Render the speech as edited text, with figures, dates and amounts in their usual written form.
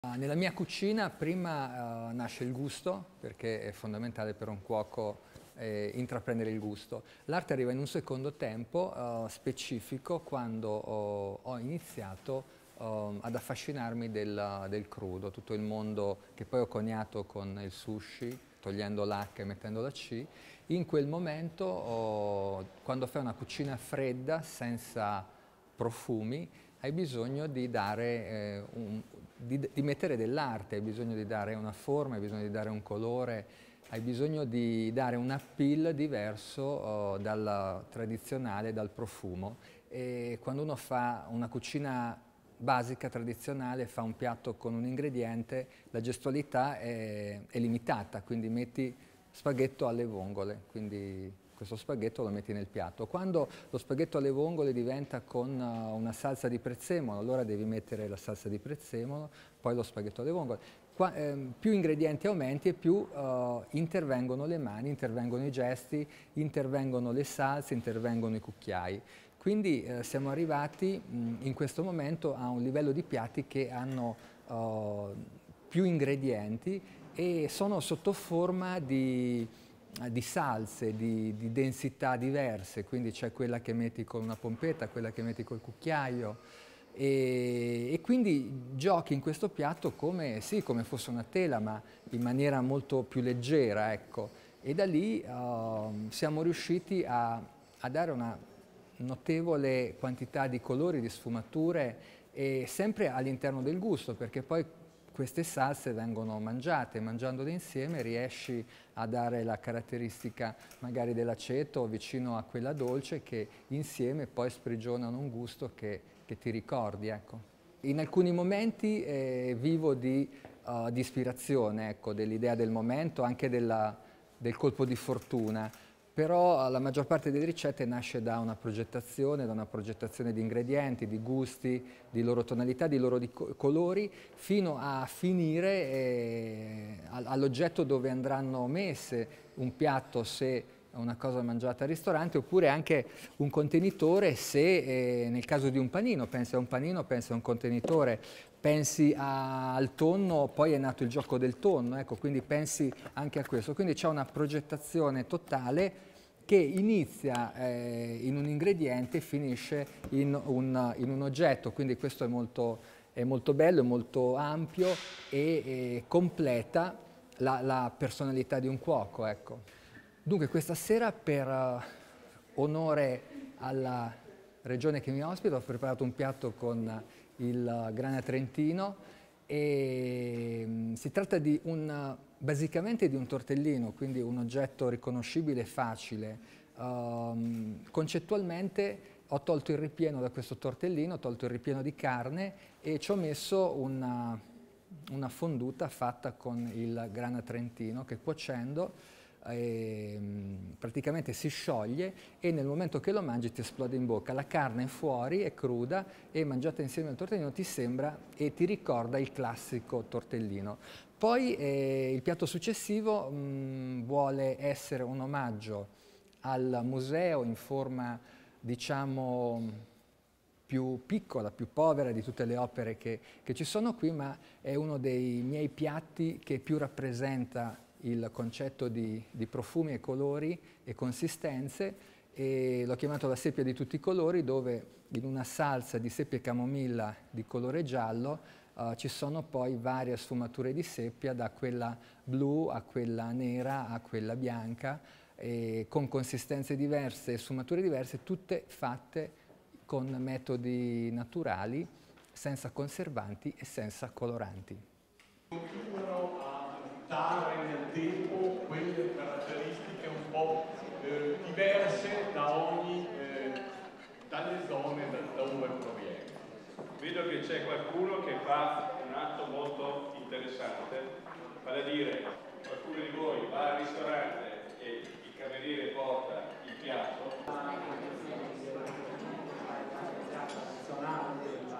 Nella mia cucina prima nasce il gusto, perché è fondamentale per un cuoco intraprendere il gusto. L'arte arriva in un secondo tempo specifico quando ho iniziato ad affascinarmi del crudo, tutto il mondo che poi ho coniato con il sushi, togliendo l'H e mettendo la C. In quel momento, quando fai una cucina fredda, senza profumi, hai bisogno di dare di mettere dell'arte, hai bisogno di dare una forma, hai bisogno di dare un colore, hai bisogno di dare un appeal diverso dal tradizionale, dal profumo. E quando uno fa una cucina basica, tradizionale, fa un piatto con un ingrediente, la gestualità è limitata, quindi metti spaghetto alle vongole, quindi questo spaghetto lo metti nel piatto. Quando lo spaghetto alle vongole diventa con una salsa di prezzemolo, allora devi mettere la salsa di prezzemolo, poi lo spaghetto alle vongole. Più ingredienti aumenti e più intervengono le mani, intervengono i gesti, intervengono le salse, intervengono i cucchiai. Quindi siamo arrivati in questo momento a un livello di piatti che hanno più ingredienti e sono sotto forma di salse, di densità diverse, quindi c'è quella che metti con una pompetta, quella che metti col cucchiaio e quindi giochi in questo piatto come, sì, come fosse una tela, ma in maniera molto più leggera, ecco. E da lì siamo riusciti a dare una notevole quantità di colori, di sfumature e sempre all'interno del gusto, perché poi queste salse vengono mangiate, mangiandole insieme riesci a dare la caratteristica magari dell'aceto vicino a quella dolce che insieme poi sprigionano un gusto che ti ricordi, ecco. In alcuni momenti vivo di ispirazione, ecco, dell'idea del momento, anche del colpo di fortuna. Però la maggior parte delle ricette nasce da una progettazione di ingredienti, di gusti, di loro tonalità, di loro colori, fino a finire all'oggetto dove andranno messe un piatto se è una cosa mangiata al ristorante, oppure anche un contenitore se nel caso di un panino, pensi a un panino, pensi a un contenitore, pensi al tonno, poi è nato il gioco del tonno, ecco, quindi pensi anche a questo. Quindi c'è una progettazione totale che inizia in un ingrediente e finisce in un oggetto, quindi questo è molto bello, è molto ampio e completa la personalità di un cuoco, ecco. Dunque questa sera per onore alla regione che mi ospita ho preparato un piatto con il grana trentino e si tratta basicamente di un tortellino, quindi un oggetto riconoscibile e facile. Concettualmente ho tolto il ripieno da questo tortellino, ho tolto il ripieno di carne e ci ho messo una fonduta fatta con il grana trentino che cuocendo praticamente si scioglie e nel momento che lo mangi ti esplode in bocca. La carne è fuori, è cruda e mangiata insieme al tortellino ti sembra e ti ricorda il classico tortellino. Poi il piatto successivo vuole essere un omaggio al museo in forma, diciamo, più piccola, più povera di tutte le opere che ci sono qui, ma è uno dei miei piatti che più rappresenta il concetto di profumi e colori e consistenze e l'ho chiamato la seppia di tutti i colori, dove in una salsa di seppia e camomilla di colore giallo ci sono poi varie sfumature di seppia, da quella blu a quella nera a quella bianca, con consistenze diverse e sfumature diverse, tutte fatte con metodi naturali, senza conservanti e senza coloranti. Continuano a dare nel tempo quelle caratteristiche un po' diverse dalle zone da dove proviene. Vedo che c'è qualcuno che fa un atto molto interessante, vale a dire qualcuno di voi va al ristorante e il cameriere porta il piatto.